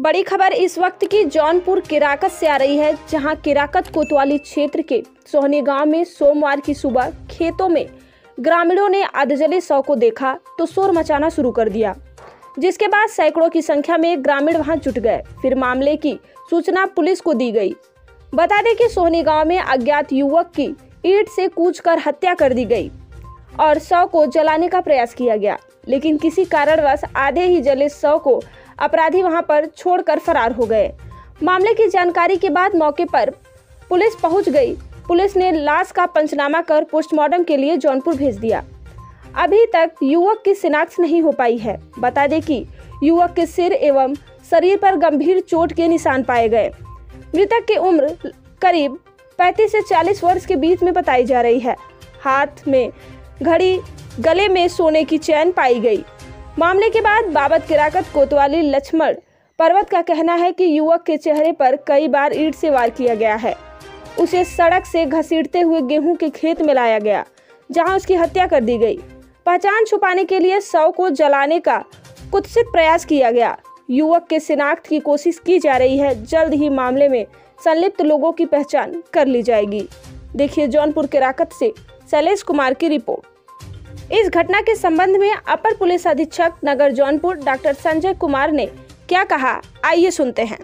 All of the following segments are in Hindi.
बड़ी खबर इस वक्त की जौनपुर केराकत से आ रही है, जहां केराकत कोतवाली क्षेत्र के सोहनी गांव में सोमवार की सुबह खेतों में ग्रामीणों ने अधजले शव को देखा तो शोर मचाना शुरू कर दिया, जिसके बाद सैकड़ों की संख्या में ग्रामीण वहां जुट गए। फिर मामले की सूचना पुलिस को दी गई। बता दें कि सोहनी गांव में अज्ञात युवक की ईंट से कूचकर हत्या कर दी गई और शव को जलाने का प्रयास किया गया, लेकिन किसी कारणवश आधे ही जले शव को अपराधी वहां पर छोड़कर फरार हो गए। मामले की जानकारी के बाद मौके पर पुलिस पहुंच गई। पुलिस ने लाश का पंचनामा कर पोस्टमार्टम के लिए जौनपुर भेज दिया। अभी तक युवक की शिनाख्त नहीं हो पाई है। बता दें कि युवक के सिर एवं शरीर पर गंभीर चोट के निशान पाए गए। मृतक की उम्र करीब 35 से 40 वर्ष के बीच में बताई जा रही है। हाथ में घड़ी, गले में सोने की चैन पाई गई। मामले के बाद बाबत केराकत कोतवाली लक्ष्मण पर्वत का कहना है कि युवक के चेहरे पर कई बार ईंट से वार किया गया है। उसे सड़क से घसीटते हुए गेहूं के खेत में लाया गया, जहां उसकी हत्या कर दी गई। पहचान छुपाने के लिए शव को जलाने का कुत्सित प्रयास किया गया। युवक के शिनाख्त की कोशिश की जा रही है। जल्द ही मामले में संलिप्त लोगों की पहचान कर ली जाएगी। देखिए जौनपुर केराकत से शैलेश कुमार की रिपोर्ट। इस घटना के संबंध में अपर पुलिस अधीक्षक नगर जौनपुर डॉक्टर संजय कुमार ने क्या कहा, आइए सुनते हैं।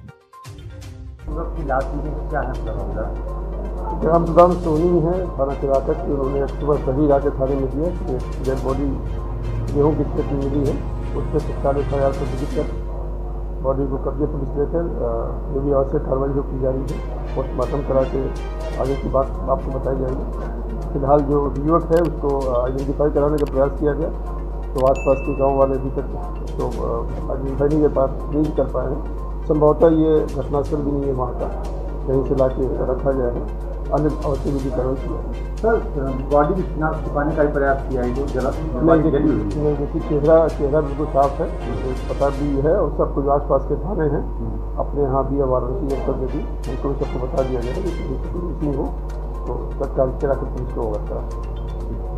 ग्राम प्रधान सोनी है थाना केराकत की। उन्होंने सुबह सभी राके थाने में दिया कि डेड बॉडी गेहूँ की खेत में मिली है। उससे 40,000 को विजिट कर बॉडी को कब्जे पुलिस लेकर जो भी आवश्यक कार्रवाई जो की जा रही है पोस्टमार्टम करा के आगे की बात आपको बताई जाएगी। फिलहाल जो युवक है उसको आइडेंटिफाई कराने का प्रयास किया गया, तो आसपास के गांव वाले अभी तक तो आइडेंटिफाई नहीं नहीं कर पाए हैं। संभवतः ये घटनास्थल भी नहीं है वहाँ का, कहीं से ला के रखा गया है। अन्य आवश्यक विधि कार्रवाई किया है। सर, बॉडी की शिनाख्त छुपाने का भी प्रयास किया है जो देखिए चेहरा बिल्कुल साफ है, पता भी है और सबको जो आसपास के थाने हैं अपने यहाँ भी वाराणसी जनपद में भी उनको भी सबको बता दिया गया है कि हो तो तत्काल केराकत पुलिस को अवगत करा।